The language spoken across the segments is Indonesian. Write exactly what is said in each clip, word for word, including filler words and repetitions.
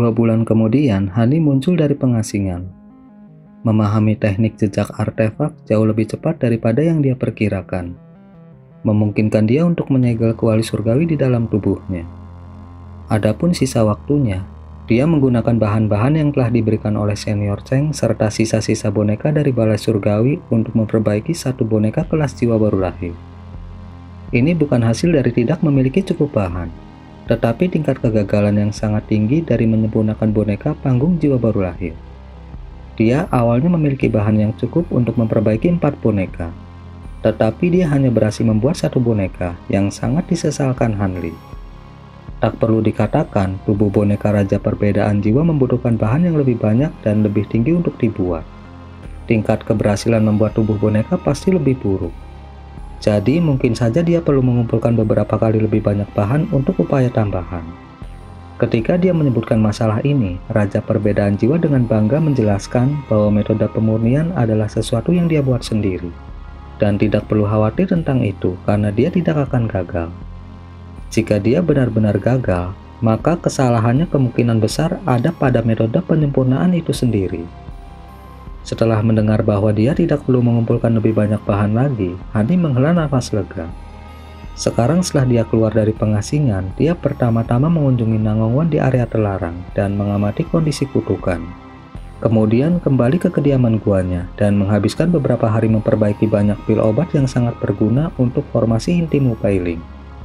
Dua bulan kemudian, Hani muncul dari pengasingan. Memahami teknik jejak artefak jauh lebih cepat daripada yang dia perkirakan, memungkinkan dia untuk menyegel kuali surgawi di dalam tubuhnya. Adapun sisa waktunya, dia menggunakan bahan-bahan yang telah diberikan oleh senior Cheng serta sisa-sisa boneka dari balai surgawi untuk memperbaiki satu boneka kelas jiwa baru lahir. Ini bukan hasil dari tidak memiliki cukup bahan, tetapi tingkat kegagalan yang sangat tinggi dari menyempurnakan boneka panggung jiwa baru lahir. Dia awalnya memiliki bahan yang cukup untuk memperbaiki empat boneka, tetapi dia hanya berhasil membuat satu boneka yang sangat disesalkan Hanli. Tak perlu dikatakan, tubuh boneka Raja Perbedaan Jiwa membutuhkan bahan yang lebih banyak dan lebih tinggi untuk dibuat. Tingkat keberhasilan membuat tubuh boneka pasti lebih buruk. Jadi mungkin saja dia perlu mengumpulkan beberapa kali lebih banyak bahan untuk upaya tambahan. Ketika dia menyebutkan masalah ini, Raja Perbedaan Jiwa dengan bangga menjelaskan bahwa metode pemurnian adalah sesuatu yang dia buat sendiri, dan tidak perlu khawatir tentang itu karena dia tidak akan gagal. Jika dia benar-benar gagal, maka kesalahannya kemungkinan besar ada pada metode penyempurnaan itu sendiri. Setelah mendengar bahwa dia tidak perlu mengumpulkan lebih banyak bahan lagi, Hani menghela nafas lega. Sekarang setelah dia keluar dari pengasingan, dia pertama-tama mengunjungi Nangongwan di area terlarang dan mengamati kondisi kutukan. Kemudian kembali ke kediaman guanya dan menghabiskan beberapa hari memperbaiki banyak pil obat yang sangat berguna untuk formasi inti Mupailing.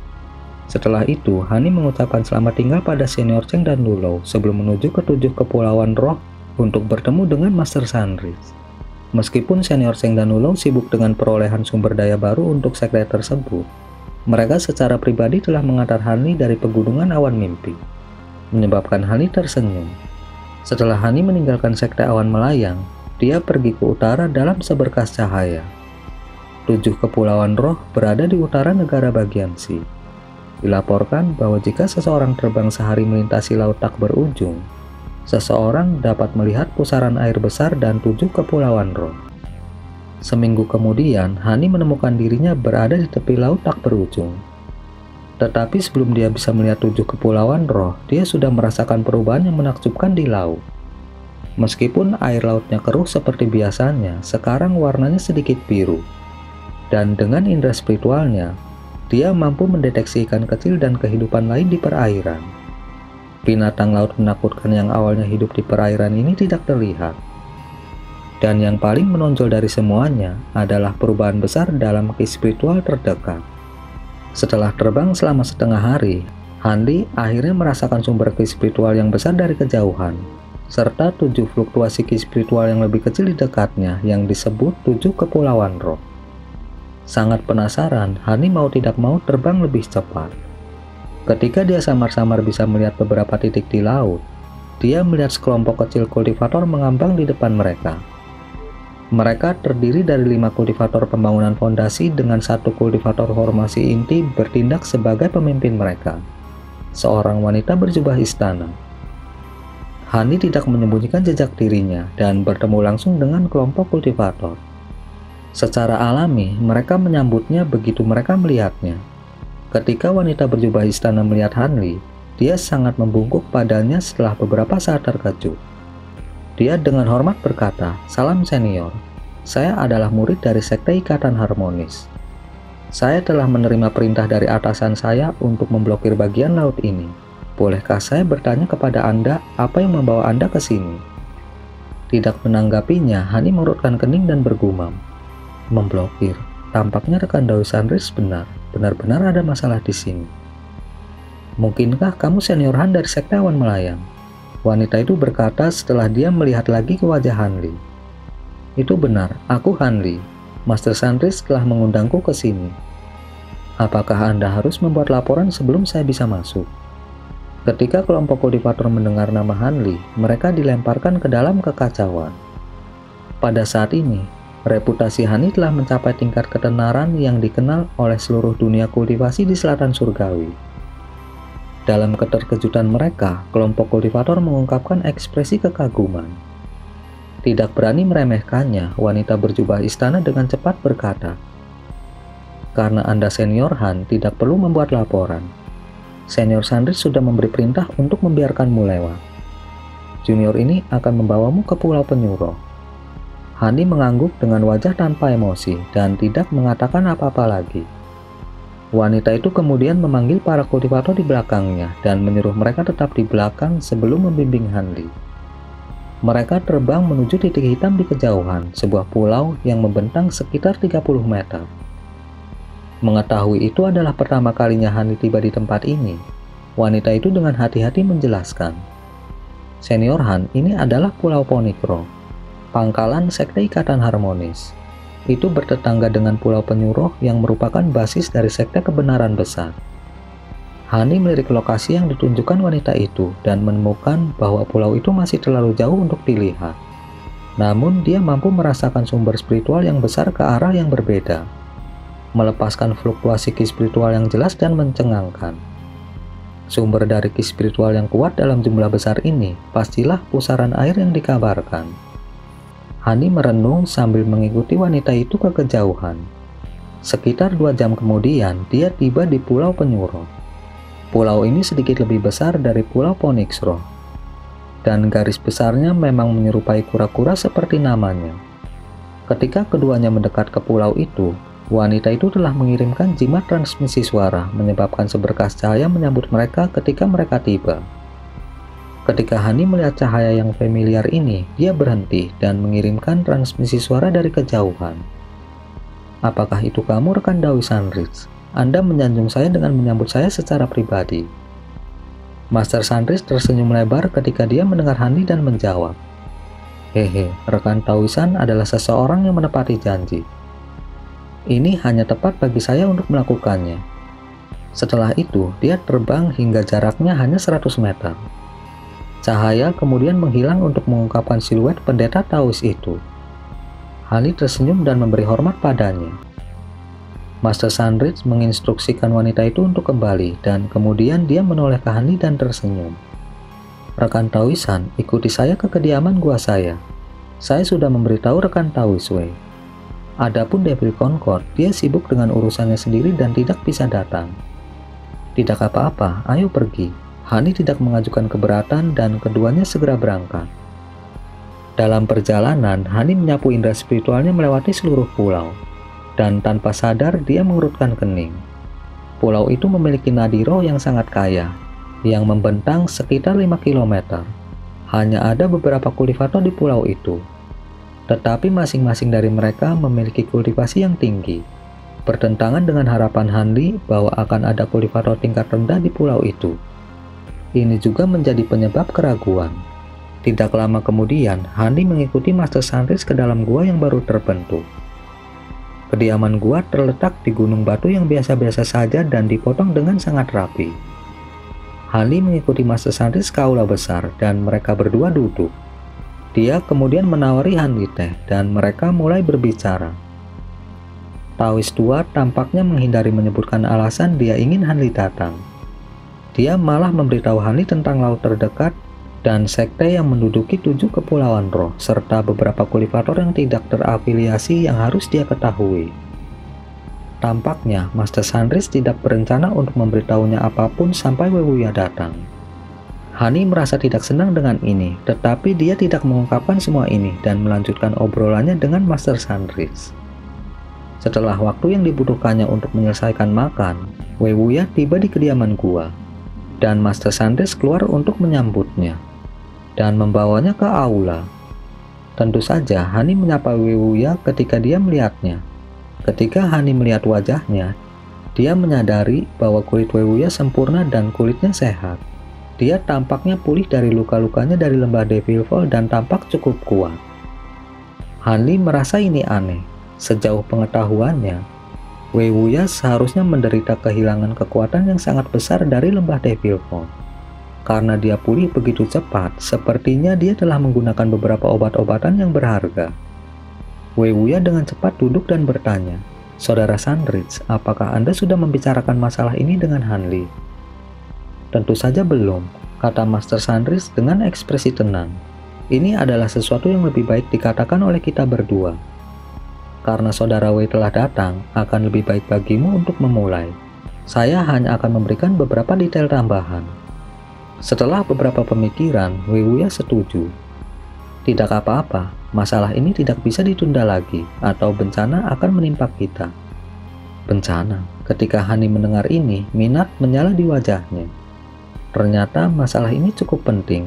Setelah itu, Hani mengucapkan selamat tinggal pada senior Cheng dan Lulo sebelum menuju ke tujuh kepulauan roh untuk bertemu dengan Master Sunrise. Meskipun senior Cheng dan Lulo sibuk dengan perolehan sumber daya baru untuk sekte tersebut, mereka secara pribadi telah mengantar Hani dari pegunungan awan mimpi, menyebabkan Hani tersenyum. Setelah Hani meninggalkan sekte awan melayang, dia pergi ke utara dalam seberkas cahaya. Tujuh kepulauan roh berada di utara negara bagian Si. Dilaporkan bahwa jika seseorang terbang sehari melintasi laut tak berujung, seseorang dapat melihat pusaran air besar dan tujuh kepulauan roh. Seminggu kemudian, Hani menemukan dirinya berada di tepi laut tak berujung. Tetapi sebelum dia bisa melihat tujuh kepulauan roh, dia sudah merasakan perubahan yang menakjubkan di laut. Meskipun air lautnya keruh seperti biasanya, sekarang warnanya sedikit biru. Dan dengan indera spiritualnya, dia mampu mendeteksi ikan kecil dan kehidupan lain di perairan. Binatang laut menakutkan yang awalnya hidup di perairan ini tidak terlihat. Dan yang paling menonjol dari semuanya adalah perubahan besar dalam ki spiritual terdekat. Setelah terbang selama setengah hari, Hanli akhirnya merasakan sumber ki spiritual yang besar dari kejauhan, serta tujuh fluktuasi ki spiritual yang lebih kecil di dekatnya yang disebut tujuh kepulauan roh. Sangat penasaran, Hani mau tidak mau terbang lebih cepat. Ketika dia samar-samar bisa melihat beberapa titik di laut, dia melihat sekelompok kecil kultivator mengambang di depan mereka. Mereka terdiri dari lima kultivator pembangunan fondasi dengan satu kultivator formasi inti bertindak sebagai pemimpin mereka, seorang wanita berjubah istana. Hani tidak menyembunyikan jejak dirinya dan bertemu langsung dengan kelompok kultivator. Secara alami, mereka menyambutnya begitu mereka melihatnya. Ketika wanita berjubah istana melihat Hanli, dia sangat membungkuk padanya setelah beberapa saat terkejut. Dia dengan hormat berkata, "Salam senior, saya adalah murid dari Sekte Ikatan Harmonis. Saya telah menerima perintah dari atasan saya untuk memblokir bagian laut ini. Bolehkah saya bertanya kepada Anda apa yang membawa Anda ke sini?" Tidak menanggapinya, Hani mengurutkan kening dan bergumam, "Memblokir. Tampaknya rekan Dawi Sunrise benar. Benar-benar ada masalah di sini. Mungkinkah kamu senior Han dari Sekte Awan Melayang?" Wanita itu berkata setelah dia melihat lagi ke wajah Hanli. "Itu benar, aku Hanli. Master Sunrise telah mengundangku ke sini. Apakah Anda harus membuat laporan sebelum saya bisa masuk?" Ketika kelompok kultivator mendengar nama Hanli, mereka dilemparkan ke dalam kekacauan. Pada saat ini, reputasi Hani telah mencapai tingkat ketenaran yang dikenal oleh seluruh dunia kultivasi di selatan surgawi. Dalam keterkejutan mereka, kelompok kultivator mengungkapkan ekspresi kekaguman. Tidak berani meremehkannya, wanita berjubah istana dengan cepat berkata, "Karena Anda senior Han, tidak perlu membuat laporan. Senior Sunrise sudah memberi perintah untuk membiarkanmu lewat. junior ini akan membawamu ke Pulau Penyuruh." Hani mengangguk dengan wajah tanpa emosi dan tidak mengatakan apa-apa lagi. Wanita itu kemudian memanggil para kultivator di belakangnya dan menyuruh mereka tetap di belakang sebelum membimbing Hanli. Mereka terbang menuju titik hitam di kejauhan, sebuah pulau yang membentang sekitar tiga puluh meter. Mengetahui itu adalah pertama kalinya Hanli tiba di tempat ini. Wanita itu dengan hati-hati menjelaskan, "Senior Han, ini adalah Pulau Ponikro, pangkalan Sekte Ikatan Harmonis. Itu bertetangga dengan Pulau Penyuruh yang merupakan basis dari Sekte Kebenaran Besar." Hani melirik lokasi yang ditunjukkan wanita itu dan menemukan bahwa pulau itu masih terlalu jauh untuk dilihat. Namun dia mampu merasakan sumber spiritual yang besar ke arah yang berbeda, melepaskan fluktuasi ki spiritual yang jelas dan mencengangkan. Sumber dari ki spiritual yang kuat dalam jumlah besar ini pastilah pusaran air yang dikabarkan. Hani merenung sambil mengikuti wanita itu ke kejauhan. Sekitar dua jam kemudian, dia tiba di Pulau Penyuruh. Pulau ini sedikit lebih besar dari Pulau Poniksro, dan garis besarnya memang menyerupai kura-kura seperti namanya. Ketika keduanya mendekat ke pulau itu, wanita itu telah mengirimkan jimat transmisi suara, menyebabkan seberkas cahaya menyambut mereka ketika mereka tiba. Ketika Hani melihat cahaya yang familiar ini, dia berhenti dan mengirimkan transmisi suara dari kejauhan. "Apakah itu kamu, rekan Dawi Sunrise? Anda menyanjung saya dengan menyambut saya secara pribadi." Master Sunrise tersenyum lebar ketika dia mendengar Hani dan menjawab, "Hehe, rekan Taoisan adalah seseorang yang menepati janji. Ini hanya tepat bagi saya untuk melakukannya." Setelah itu, dia terbang hingga jaraknya hanya seratus meter. Cahaya kemudian menghilang untuk mengungkapkan siluet pendeta Taois itu. Hani tersenyum dan memberi hormat padanya. Master Sunrise menginstruksikan wanita itu untuk kembali, dan kemudian dia menoleh ke Hani dan tersenyum. "Rekan Taoisan, ikuti saya ke kediaman gua saya. Saya sudah memberitahu rekan Taois Wei. Adapun Devil Concord, dia sibuk dengan urusannya sendiri dan tidak bisa datang." "Tidak apa-apa, ayo pergi." Hani tidak mengajukan keberatan dan keduanya segera berangkat. Dalam perjalanan, Hani menyapu indera spiritualnya melewati seluruh pulau, dan tanpa sadar dia mengerutkan kening. Pulau itu memiliki nadi roh yang sangat kaya, yang membentang sekitar lima kilometer. Hanya ada beberapa kultivator di pulau itu, tetapi masing-masing dari mereka memiliki kultivasi yang tinggi, bertentangan dengan harapan Hanli bahwa akan ada kultivator tingkat rendah di pulau itu. Ini juga menjadi penyebab keraguan. Tidak lama kemudian, Hani mengikuti Master Sunrise ke dalam gua yang baru terbentuk. Kediaman gua terletak di gunung batu yang biasa-biasa saja dan dipotong dengan sangat rapi. Hani mengikuti Master Sunrise ke aula besar dan mereka berdua duduk. Dia kemudian menawari Hanli teh dan mereka mulai berbicara. Taois tua tampaknya menghindari menyebutkan alasan dia ingin Hanli datang. Dia malah memberitahu Hanli tentang laut terdekat dan sekte yang menduduki tujuh kepulauan roh, serta beberapa kultivator yang tidak terafiliasi yang harus dia ketahui. Tampaknya Master Sunrise tidak berencana untuk memberitahunya apapun sampai Wewuya datang. Hani merasa tidak senang dengan ini, tetapi dia tidak mengungkapkan semua ini dan melanjutkan obrolannya dengan Master Sunrise. Setelah waktu yang dibutuhkannya untuk menyelesaikan makan, Wewuya tiba di kediaman gua, dan Master Sunrise keluar untuk menyambutnya dan membawanya ke aula. Tentu saja Hani menyapa Wewuya ketika dia melihatnya. Ketika Hani melihat wajahnya, dia menyadari bahwa kulit Wewuya sempurna dan kulitnya sehat. Dia tampaknya pulih dari luka-lukanya dari lembah Devil Fall dan tampak cukup kuat. Hanli merasa ini aneh. Sejauh pengetahuannya, Wewuya seharusnya menderita kehilangan kekuatan yang sangat besar dari lembah Devil Fall. Karena dia pulih begitu cepat, sepertinya dia telah menggunakan beberapa obat-obatan yang berharga. Wewuya dengan cepat duduk dan bertanya, "Saudara Sunrise, apakah Anda sudah membicarakan masalah ini dengan Hanli?" "Tentu saja belum," kata Master Sunrise dengan ekspresi tenang. "Ini adalah sesuatu yang lebih baik dikatakan oleh kita berdua. Karena Saudara Wei telah datang, akan lebih baik bagimu untuk memulai. Saya hanya akan memberikan beberapa detail tambahan. Setelah beberapa pemikiran, Wei Wuya setuju. Tidak apa-apa, masalah ini tidak bisa ditunda lagi, atau bencana akan menimpa kita. Bencana. Ketika Hani mendengar ini, minat menyala di wajahnya. Ternyata masalah ini cukup penting.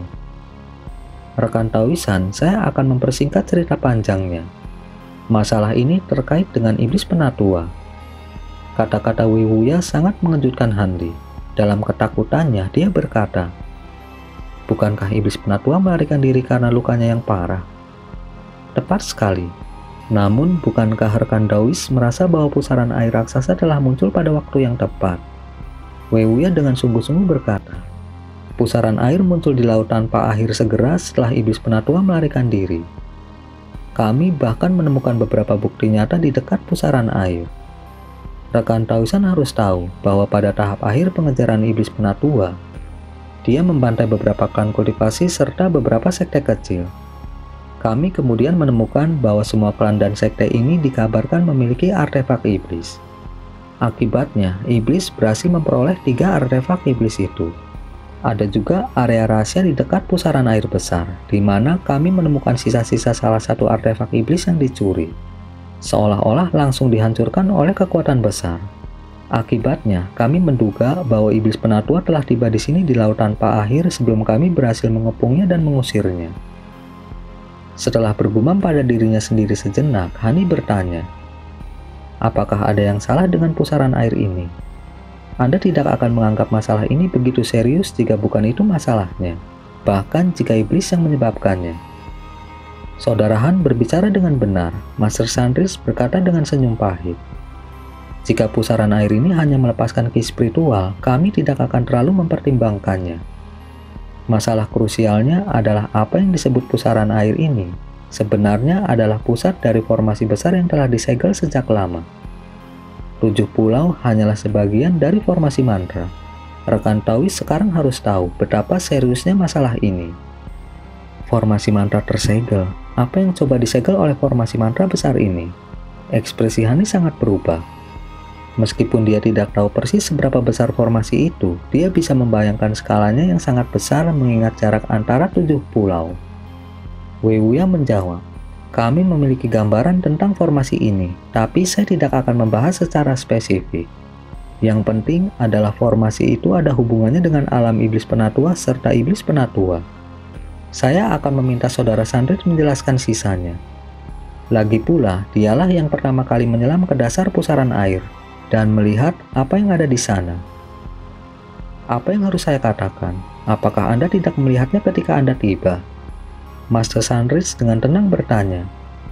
Rekan Taoisan, saya akan mempersingkat cerita panjangnya. Masalah ini terkait dengan iblis penatua. Kata-kata Wei Wuya sangat mengejutkan Hanli. Dalam ketakutannya, dia berkata, "Bukankah iblis penatua melarikan diri karena lukanya yang parah?" Tepat sekali. Namun, bukankah rekan Daois merasa bahwa pusaran air raksasa telah muncul pada waktu yang tepat? Wei Wuya dengan sungguh-sungguh berkata, "Pusaran air muncul di laut tanpa akhir segera setelah iblis penatua melarikan diri. Kami bahkan menemukan beberapa bukti nyata di dekat pusaran air." Rekan Taoisan harus tahu bahwa pada tahap akhir pengejaran iblis penatua, dia membantai beberapa klan kultivasi serta beberapa sekte kecil. Kami kemudian menemukan bahwa semua klan dan sekte ini dikabarkan memiliki artefak iblis. Akibatnya, iblis berhasil memperoleh tiga artefak iblis itu. Ada juga area rahasia di dekat pusaran air besar, di mana kami menemukan sisa-sisa salah satu artefak iblis yang dicuri, seolah-olah langsung dihancurkan oleh kekuatan besar. Akibatnya, kami menduga bahwa iblis penatua telah tiba di sini di laut tanpa akhir sebelum kami berhasil mengepungnya dan mengusirnya. Setelah bergumam pada dirinya sendiri sejenak, Hani bertanya, "Apakah ada yang salah dengan pusaran air ini? Anda tidak akan menganggap masalah ini begitu serius jika bukan itu masalahnya, bahkan jika iblis yang menyebabkannya." Saudara Han berbicara dengan benar, Master Sandris berkata dengan senyum pahit. "Jika pusaran air ini hanya melepaskan ki spiritual, kami tidak akan terlalu mempertimbangkannya. Masalah krusialnya adalah apa yang disebut pusaran air ini sebenarnya adalah pusat dari formasi besar yang telah disegel sejak lama. Tujuh pulau hanyalah sebagian dari formasi mantra. Rekan Taois sekarang harus tahu betapa seriusnya masalah ini." Formasi mantra tersegel. Apa yang coba disegel oleh formasi mantra besar ini? Ekspresi Hani sangat berubah. Meskipun dia tidak tahu persis seberapa besar formasi itu, dia bisa membayangkan skalanya yang sangat besar mengingat jarak antara tujuh pulau. Wei Wuya menjawab, "Kami memiliki gambaran tentang formasi ini, tapi saya tidak akan membahas secara spesifik. Yang penting adalah formasi itu ada hubungannya dengan alam iblis penatua serta iblis penatua. Saya akan meminta saudara Sandris menjelaskan sisanya. Lagi pula, dialah yang pertama kali menyelam ke dasar pusaran air dan melihat apa yang ada di sana." "Apa yang harus saya katakan? Apakah Anda tidak melihatnya ketika Anda tiba?" Master Sandris dengan tenang bertanya.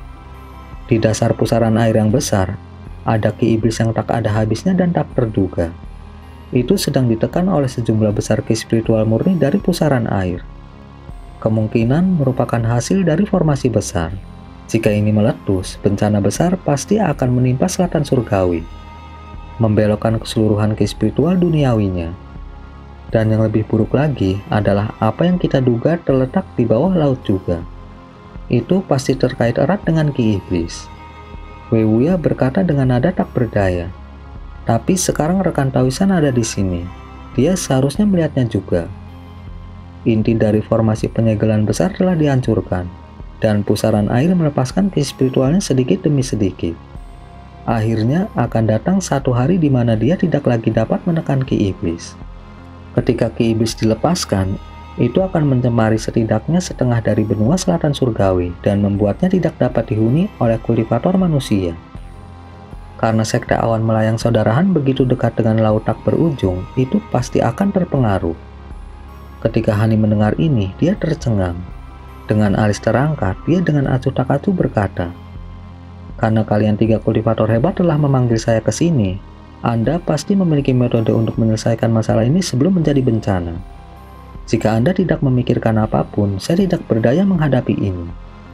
"Di dasar pusaran air yang besar, ada ki iblis yang tak ada habisnya dan tak terduga. Itu sedang ditekan oleh sejumlah besar ki spiritual murni dari pusaran air. Kemungkinan merupakan hasil dari formasi besar. Jika ini meletus, bencana besar pasti akan menimpa selatan surgawi, membelokkan keseluruhan ki spiritual duniawinya. Dan yang lebih buruk lagi adalah apa yang kita duga terletak di bawah laut juga. Itu pasti terkait erat dengan ki iblis." Wei Wuya berkata dengan nada tak berdaya. "Tapi sekarang rekan Taoisan ada di sini. Dia seharusnya melihatnya juga. Inti dari formasi penyegelan besar telah dihancurkan, dan pusaran air melepaskan ki spiritualnya sedikit demi sedikit. Akhirnya akan datang satu hari di mana dia tidak lagi dapat menekan ki iblis. Ketika ki iblis dilepaskan, itu akan mencemari setidaknya setengah dari benua selatan surgawi dan membuatnya tidak dapat dihuni oleh kultivator manusia. Karena sekte awan melayang saudara Han begitu dekat dengan laut tak berujung, itu pasti akan terpengaruh." Ketika Hani mendengar ini, dia tercengang. Dengan alis terangkat, dia dengan acuh tak acuh berkata, "Karena kalian tiga kultivator hebat telah memanggil saya ke sini, Anda pasti memiliki metode untuk menyelesaikan masalah ini sebelum menjadi bencana. Jika Anda tidak memikirkan apapun, saya tidak berdaya menghadapi ini."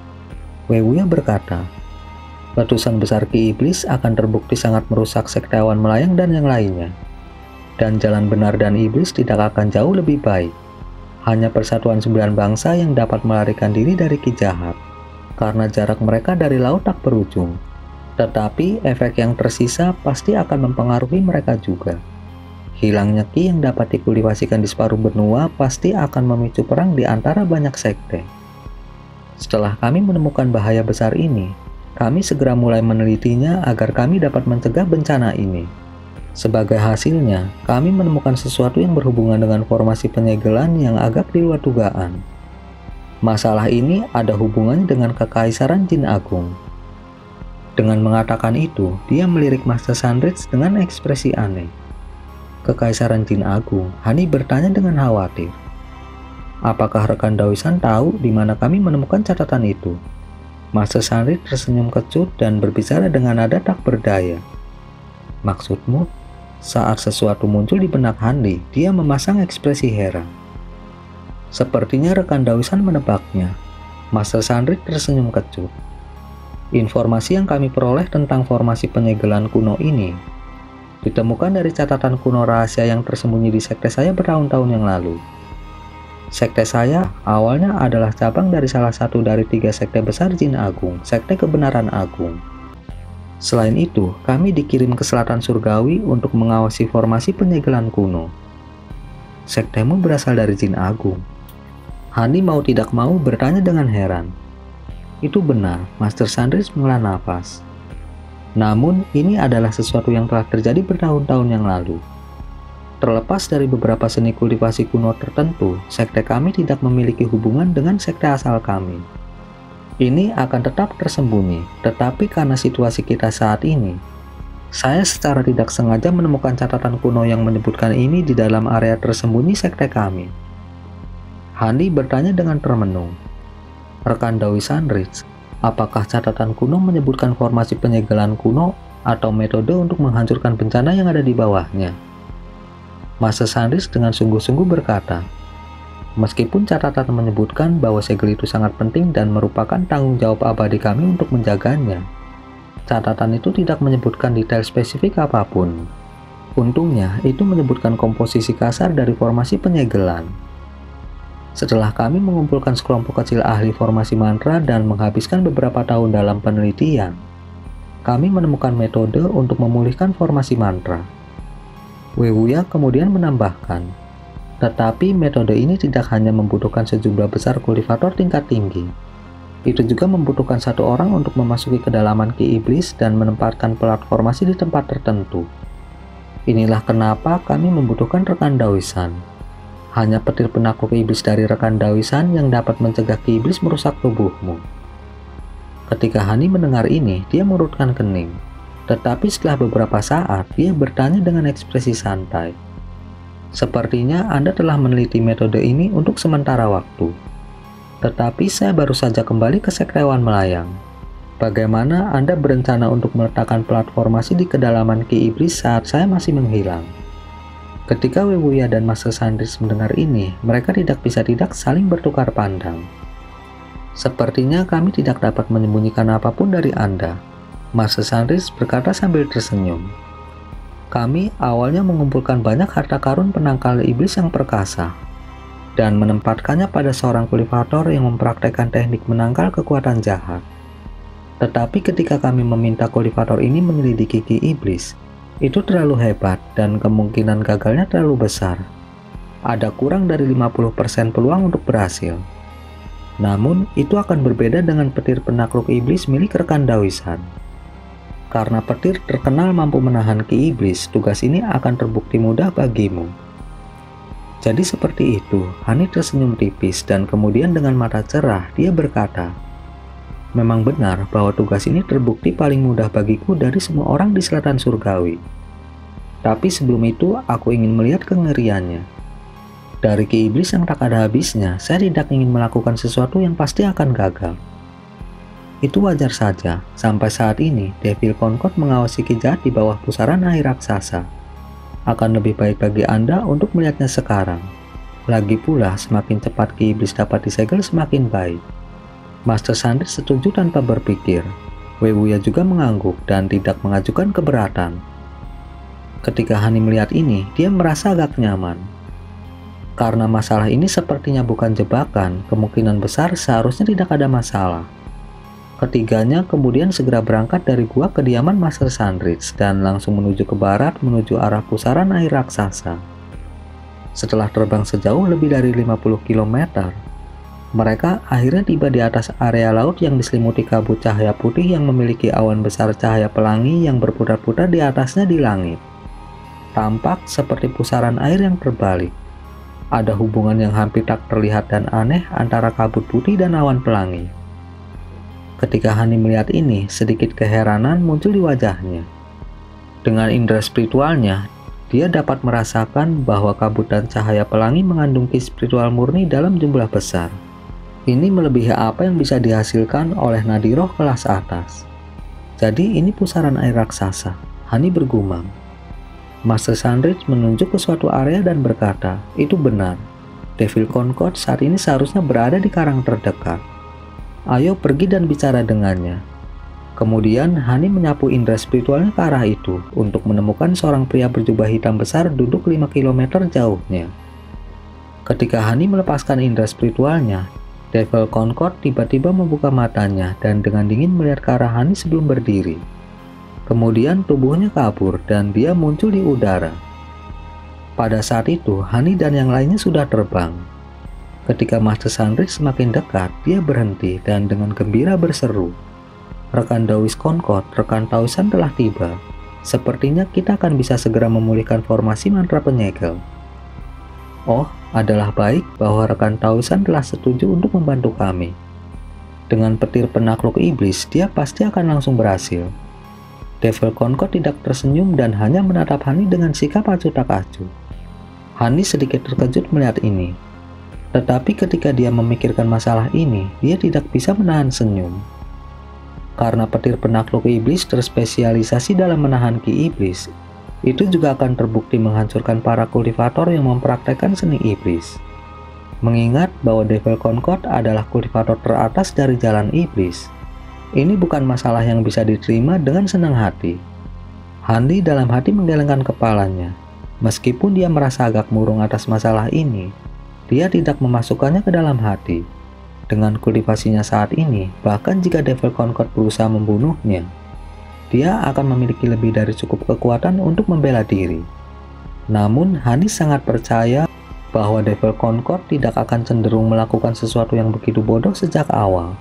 Wei Wuya berkata, "Letusan besar ki iblis akan terbukti sangat merusak sekte awan melayang dan yang lainnya. Dan jalan benar dan iblis tidak akan jauh lebih baik. Hanya persatuan sembilan bangsa yang dapat melarikan diri dari ki jahat, karena jarak mereka dari laut tak berujung. Tetapi efek yang tersisa pasti akan mempengaruhi mereka juga. Hilangnya Ki yang dapat dikultivasikan di separuh benua pasti akan memicu perang di antara banyak sekte. Setelah kami menemukan bahaya besar ini, kami segera mulai menelitinya agar kami dapat mencegah bencana ini. Sebagai hasilnya, kami menemukan sesuatu yang berhubungan dengan formasi penyegelan yang agak di luar dugaan. Masalah ini ada hubungannya dengan Kekaisaran Jin Agung. Dengan mengatakan itu, dia melirik Master Sandridge dengan ekspresi aneh. Kekaisaran Jin Agung, Hani bertanya dengan khawatir. Apakah rekan Daoisan tahu di mana kami menemukan catatan itu? Master Sandridge tersenyum kecut dan berbicara dengan nada tak berdaya. Maksudmu? Saat sesuatu muncul di benak Hani, dia memasang ekspresi heran. Sepertinya rekan Daoisan menebaknya. Master Sandridge tersenyum kecut. Informasi yang kami peroleh tentang formasi penyegelan kuno ini ditemukan dari catatan kuno rahasia yang tersembunyi di sekte saya bertahun-tahun yang lalu. Sekte saya awalnya adalah cabang dari salah satu dari tiga sekte besar Jin Agung, Sekte Kebenaran Agung. Selain itu, kami dikirim ke Selatan Surgawi untuk mengawasi formasi penyegelan kuno. Sektemu berasal dari Jin Agung. Hani mau tidak mau bertanya dengan heran. Itu benar, Master Sandridge menghela nafas. Namun, ini adalah sesuatu yang telah terjadi bertahun-tahun yang lalu. Terlepas dari beberapa seni kultivasi kuno tertentu, sekte kami tidak memiliki hubungan dengan sekte asal kami. Ini akan tetap tersembunyi, tetapi karena situasi kita saat ini, saya secara tidak sengaja menemukan catatan kuno yang menyebutkan ini di dalam area tersembunyi sekte kami. Hani bertanya dengan termenung. Rekan Dawi Sandridge, apakah catatan kuno menyebutkan formasi penyegelan kuno atau metode untuk menghancurkan bencana yang ada di bawahnya? Master Sandridge dengan sungguh-sungguh berkata, meskipun catatan menyebutkan bahwa segel itu sangat penting dan merupakan tanggung jawab abadi kami untuk menjaganya, catatan itu tidak menyebutkan detail spesifik apapun. Untungnya, itu menyebutkan komposisi kasar dari formasi penyegelan. Setelah kami mengumpulkan sekelompok kecil ahli formasi mantra dan menghabiskan beberapa tahun dalam penelitian, kami menemukan metode untuk memulihkan formasi mantra. Wewuya kemudian menambahkan, tetapi metode ini tidak hanya membutuhkan sejumlah besar kultivator tingkat tinggi. Itu juga membutuhkan satu orang untuk memasuki kedalaman Ki Iblis dan menempatkan pelat formasi di tempat tertentu. Inilah kenapa kami membutuhkan rekan Daoisan. Hanya petir penakluk iblis dari rekan Daoisan yang dapat mencegah Ki Iblis merusak tubuhmu. Ketika Hani mendengar ini, dia merutkan kening. Tetapi setelah beberapa saat, dia bertanya dengan ekspresi santai. Sepertinya Anda telah meneliti metode ini untuk sementara waktu. Tetapi saya baru saja kembali ke Sektewan Melayang. Bagaimana Anda berencana untuk meletakkan platformasi di kedalaman Ki Iblis saat saya masih menghilang? Ketika Wewuya dan Master Sandridge mendengar ini, mereka tidak bisa tidak saling bertukar pandang. Sepertinya kami tidak dapat menyembunyikan apapun dari Anda, Master Sandridge berkata sambil tersenyum. Kami awalnya mengumpulkan banyak harta karun penangkal iblis yang perkasa dan menempatkannya pada seorang kultivator yang mempraktekkan teknik menangkal kekuatan jahat. Tetapi ketika kami meminta kultivator ini menyelidiki Ki Iblis, itu terlalu hebat dan kemungkinan gagalnya terlalu besar. Ada kurang dari lima puluh persen peluang untuk berhasil. Namun, itu akan berbeda dengan petir penakluk iblis milik rekan Daoisan. Karena petir terkenal mampu menahan Ki Iblis, tugas ini akan terbukti mudah bagimu. Jadi seperti itu, Hani tersenyum tipis dan kemudian dengan mata cerah dia berkata, memang benar bahwa tugas ini terbukti paling mudah bagiku dari semua orang di Selatan Surgawi. Tapi sebelum itu, aku ingin melihat kengeriannya. Dari Ki Iblis yang tak ada habisnya, saya tidak ingin melakukan sesuatu yang pasti akan gagal. Itu wajar saja, sampai saat ini Devil Concord mengawasi Ki Jahat di bawah pusaran air raksasa. Akan lebih baik bagi Anda untuk melihatnya sekarang. Lagi pula, semakin cepat Ki Iblis dapat disegel semakin baik. Master Sandridge setuju tanpa berpikir. Wewuya juga mengangguk dan tidak mengajukan keberatan. Ketika Hani melihat ini, dia merasa agak nyaman. Karena masalah ini sepertinya bukan jebakan, kemungkinan besar seharusnya tidak ada masalah. Ketiganya kemudian segera berangkat dari gua kediaman Master Sandridge dan langsung menuju ke barat menuju arah pusaran air raksasa. Setelah terbang sejauh lebih dari lima puluh kilometer, mereka akhirnya tiba di atas area laut yang diselimuti kabut cahaya putih yang memiliki awan besar cahaya pelangi yang berputar-putar di atasnya di langit. Tampak seperti pusaran air yang terbalik. Ada hubungan yang hampir tak terlihat dan aneh antara kabut putih dan awan pelangi. Ketika Hani melihat ini, sedikit keheranan muncul di wajahnya. Dengan indera spiritualnya, dia dapat merasakan bahwa kabut dan cahaya pelangi mengandung ki spiritual murni dalam jumlah besar. Ini melebihi apa yang bisa dihasilkan oleh nadi roh kelas atas. Jadi ini pusaran air raksasa, Hani bergumam. Master Sandridge menunjuk ke suatu area dan berkata, itu benar. Devil Concord saat ini seharusnya berada di karang terdekat. Ayo pergi dan bicara dengannya. Kemudian Hani menyapu indera spiritualnya ke arah itu untuk menemukan seorang pria berjubah hitam besar duduk lima kilometer jauhnya. Ketika Hani melepaskan indera spiritualnya, Devil Concord tiba-tiba membuka matanya dan dengan dingin melihat ke arah Hani sebelum berdiri. Kemudian tubuhnya kabur dan dia muncul di udara. Pada saat itu, Hani dan yang lainnya sudah terbang. Ketika Master Sandridge semakin dekat, dia berhenti dan dengan gembira berseru, rekan Dawis Concord, rekan Taoisan telah tiba. Sepertinya kita akan bisa segera memulihkan formasi mantra penyegel. Oh, adalah baik bahwa rekan Taoisan telah setuju untuk membantu kami. Dengan petir penakluk iblis, dia pasti akan langsung berhasil. Devil Concord tidak tersenyum dan hanya menatap Hani dengan sikap acuh tak acuh. Hani sedikit terkejut melihat ini. Tetapi ketika dia memikirkan masalah ini, dia tidak bisa menahan senyum. Karena petir penakluk iblis terspesialisasi dalam menahan ki iblis, itu juga akan terbukti menghancurkan para kultivator yang mempraktekkan seni iblis. Mengingat bahwa Devil Concord adalah kultivator teratas dari jalan iblis, ini bukan masalah yang bisa diterima dengan senang hati. Hani dalam hati menggelengkan kepalanya. Meskipun dia merasa agak murung atas masalah ini, dia tidak memasukkannya ke dalam hati. Dengan kultivasinya saat ini, bahkan jika Devil Concord berusaha membunuhnya, dia akan memiliki lebih dari cukup kekuatan untuk membela diri. Namun, Hani sangat percaya bahwa Devil Concord tidak akan cenderung melakukan sesuatu yang begitu bodoh sejak awal.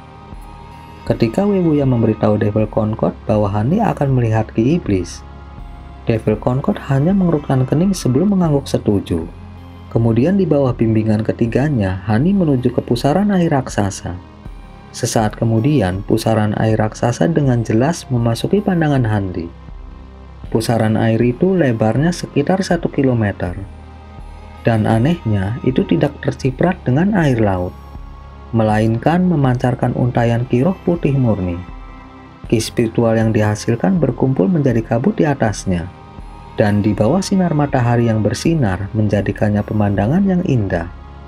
Ketika Webuya memberitahu Devil Concord bahwa Hani akan melihat ki iblis, Devil Concord hanya mengerutkan kening sebelum mengangguk setuju. Kemudian di bawah bimbingan ketiganya, Hani menuju ke pusaran air raksasa. Sesaat kemudian, pusaran air raksasa dengan jelas memasuki pandangan Hani. Pusaran air itu lebarnya sekitar satu kilometer. Dan anehnya, itu tidak terciprat dengan air laut, melainkan memancarkan untayan ki roh putih murni. Ki spiritual yang dihasilkan berkumpul menjadi kabut di atasnya. Dan di bawah sinar matahari yang bersinar menjadikannya pemandangan yang indah.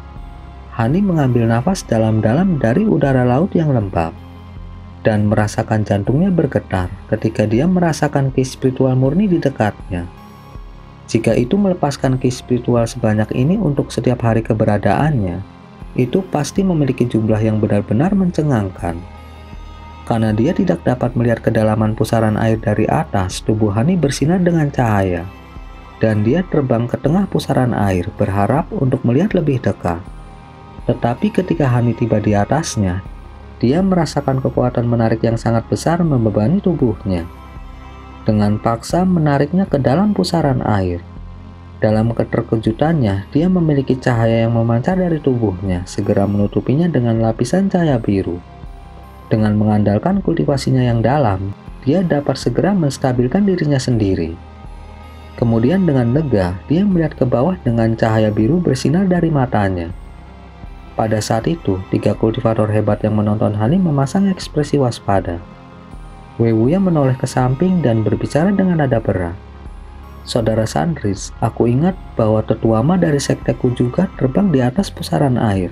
Hani mengambil nafas dalam-dalam dari udara laut yang lembab dan merasakan jantungnya bergetar ketika dia merasakan ki spiritual murni di dekatnya. Jika itu melepaskan ki spiritual sebanyak ini untuk setiap hari keberadaannya, itu pasti memiliki jumlah yang benar-benar mencengangkan. Karena dia tidak dapat melihat kedalaman pusaran air dari atas, tubuh Hani bersinar dengan cahaya. Dan dia terbang ke tengah pusaran air, berharap untuk melihat lebih dekat. Tetapi ketika Hani tiba di atasnya, dia merasakan kekuatan menarik yang sangat besar membebani tubuhnya. Dengan paksa menariknya ke dalam pusaran air. Dalam keterkejutannya, dia memiliki cahaya yang memancar dari tubuhnya, segera menutupinya dengan lapisan cahaya biru. Dengan mengandalkan kultivasinya yang dalam, dia dapat segera menstabilkan dirinya sendiri. Kemudian dengan lega, dia melihat ke bawah dengan cahaya biru bersinar dari matanya. Pada saat itu, tiga kultivator hebat yang menonton Hani memasang ekspresi waspada. Webuya menoleh ke samping dan berbicara dengan nada berat. Saudara Sandridge, aku ingat bahwa Tetuama dari sekteku juga terbang di atas pusaran air.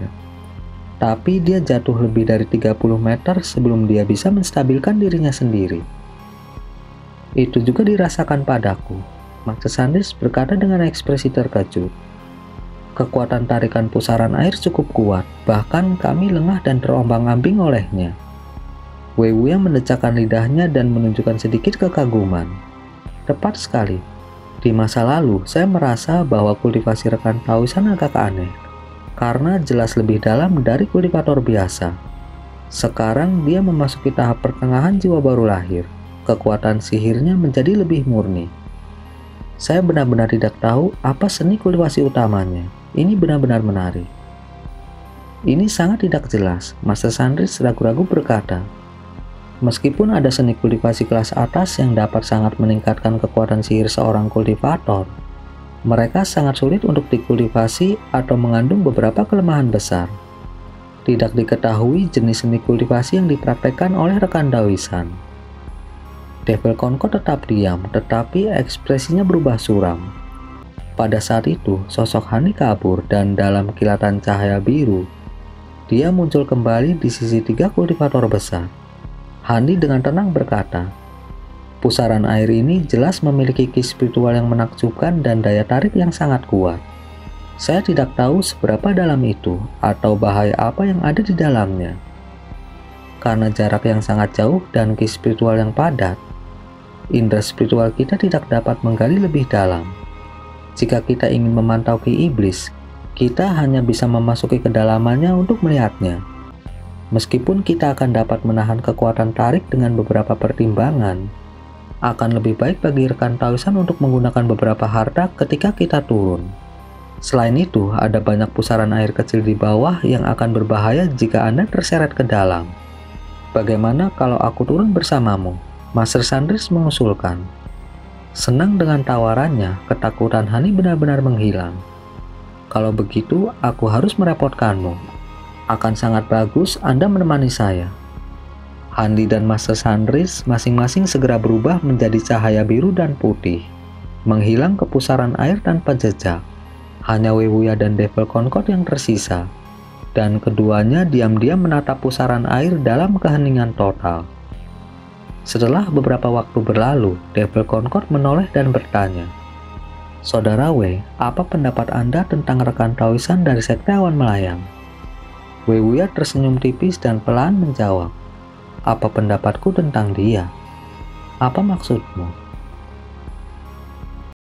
Tapi dia jatuh lebih dari tiga puluh meter sebelum dia bisa menstabilkan dirinya sendiri. Itu juga dirasakan padaku, Master Sandridge berkata dengan ekspresi terkejut. Kekuatan tarikan pusaran air cukup kuat, bahkan kami lengah dan terombang-ambing olehnya. Wei Wuya mendecakkan lidahnya dan menunjukkan sedikit kekaguman. Tepat sekali. Di masa lalu, saya merasa bahwa kultivasi rekan Taoisan agak aneh, karena jelas lebih dalam dari kultivator biasa. Sekarang dia memasuki tahap pertengahan jiwa baru lahir. Kekuatan sihirnya menjadi lebih murni. Saya benar-benar tidak tahu apa seni kultivasi utamanya. Ini benar-benar menarik. Ini sangat tidak jelas, Master Sandris ragu-ragu berkata. Meskipun ada seni kultivasi kelas atas yang dapat sangat meningkatkan kekuatan sihir seorang kultivator, mereka sangat sulit untuk dikultivasi atau mengandung beberapa kelemahan besar. Tidak diketahui jenis seni kultivasi yang dipraktekkan oleh rekan Daoisan. Devil Concord tetap diam, tetapi ekspresinya berubah suram. Pada saat itu, sosok Hani kabur dan dalam kilatan cahaya biru, dia muncul kembali di sisi tiga kultivator besar. Hani dengan tenang berkata, pusaran air ini jelas memiliki ki spiritual yang menakjubkan dan daya tarik yang sangat kuat. Saya tidak tahu seberapa dalam itu atau bahaya apa yang ada di dalamnya. Karena jarak yang sangat jauh dan ki spiritual yang padat, indera spiritual kita tidak dapat menggali lebih dalam. Jika kita ingin memantau ki iblis, kita hanya bisa memasuki kedalamannya untuk melihatnya. Meskipun kita akan dapat menahan kekuatan tarik dengan beberapa pertimbangan, akan lebih baik bagi rekan Taoisan untuk menggunakan beberapa harta ketika kita turun. Selain itu, ada banyak pusaran air kecil di bawah yang akan berbahaya jika Anda terseret ke dalam. Bagaimana kalau aku turun bersamamu? Master Sandris mengusulkan. Senang dengan tawarannya, ketakutan Hani benar-benar menghilang. Kalau begitu, aku harus merepotkanmu. Akan sangat bagus Anda menemani saya. Hani dan Master Sandris masing-masing segera berubah menjadi cahaya biru dan putih, menghilang ke pusaran air tanpa jejak. Hanya Wei Wuya dan Devil Concord yang tersisa, dan keduanya diam-diam menatap pusaran air dalam keheningan total. Setelah beberapa waktu berlalu, Devil Concord menoleh dan bertanya, Saudara Wei, apa pendapat Anda tentang rekan Taoisan dari Sekte Awan Melayang? Wei Wuya tersenyum tipis dan pelan menjawab, apa pendapatku tentang dia? Apa maksudmu?